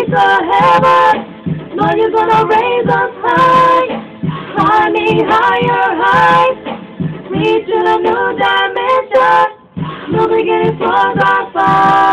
gates of heaven. Lord, you're gonna raise us high. Climbing higher heights. Reach to a new dimension. New beginnings for our fire.